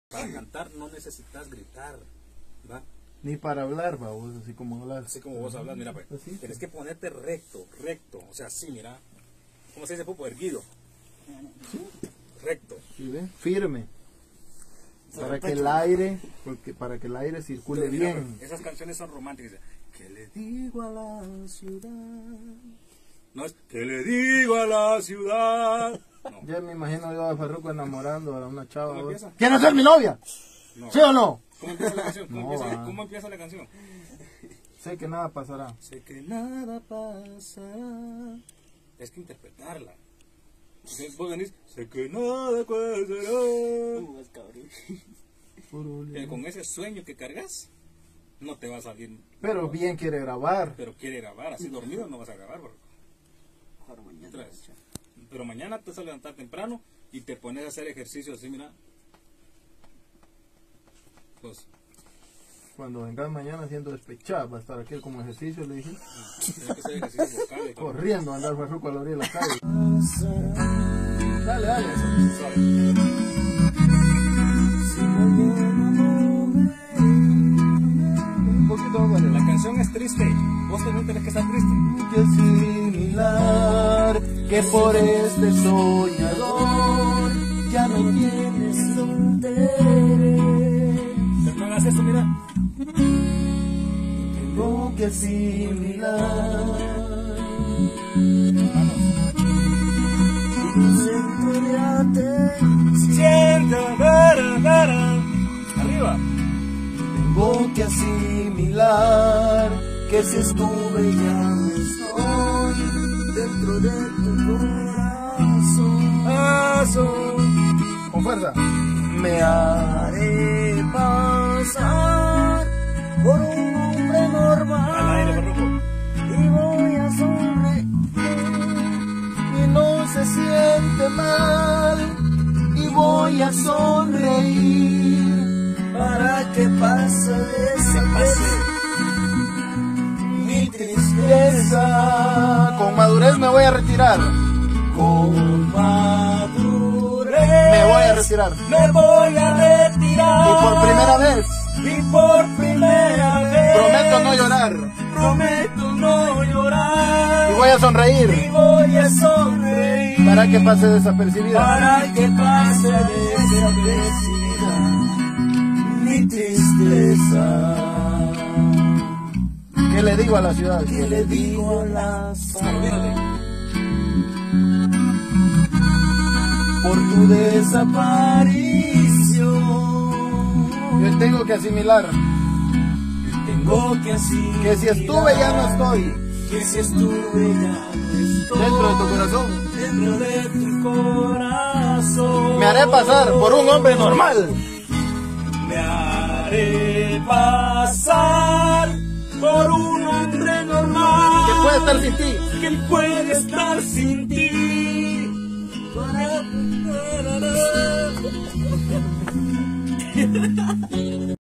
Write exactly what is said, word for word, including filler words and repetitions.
Para cantar no necesitas gritar, ¿va? Ni para hablar, va, vos, así como hablar. Así como vos hablas, mira, pues. Así. Tienes que ponerte recto, recto, o sea, así, mira. ¿Cómo se dice, Pupo? Erguido. Sí. Recto. ¿Sí ve? Firme. Para Pero que el pecho. aire, porque para que el aire circule Pero mira, bien. pues, esas canciones son románticas. ¿Qué le digo a la ciudad? No es, ¿qué le digo a la ciudad? No. Ya me imagino yo a Farruko enamorando a una chava. ¿Cómo ¿va? empieza? ¿Quieres ser mi novia? No. ¿Sí o no? ¿Cómo empieza la canción? ¿Cómo, No, empieza, va. ¿Cómo empieza la canción? Sé que nada pasará. Sé que nada pasará. Es que interpretarla. Vos venís, sé que nada pasará. Puro Que lío. con ese sueño que cargas, no te va a salir. Pero bien quiere grabar. Pero quiere grabar, así dormido no vas a grabar. Bro. Otra vez. Pero mañana te vas a levantar temprano y te pones a hacer ejercicio así, mira. Pues, Cuando vengas mañana siendo despechada, va a estar aquí como ejercicio, le dije. tienes que hacer ejercicio vocal y todo. Corriendo a andar Farruko a la orilla de la calle. Dale, dale. Un poquito, vale. La canción es triste. Vos también tenés que estar triste. Que similar que por este soñador ya no tienes interés. Pero no hagas eso, mira. Tengo que asimilar. Siente, vera, vera. Arriba. Tengo que asimilar que si estuve ya no estoy dentro de tu corazón. Con fuerza. Me haré pasar por un hombre normal. Al aire, Farruko. Y voy a sonreír y no se siente mal. Y voy a sonreír para que pase desaparece mi tristeza. Con madurez me voy a retirar. Con madurez me voy a retirar. Me voy a retirar. Y por primera vez Y por primera vez. prometo no llorar. Prometo no llorar. Y voy a sonreír. Y voy a sonreír. Para que pase desapercibida. Para que pase desapercibida mi tristeza. ¿Qué le digo a la ciudad? ¿Qué le digo a la ciudad? Por tu desaparición. Yo tengo que asimilar Tengo que así. que si estuve ya no estoy Que si estuve ya no estoy. dentro de tu corazón. Dentro de tu corazón. Me haré pasar por un hombre normal. Me haré pasar por un hombre normal. Que puede estar sin ti. Que puede estar sin ti.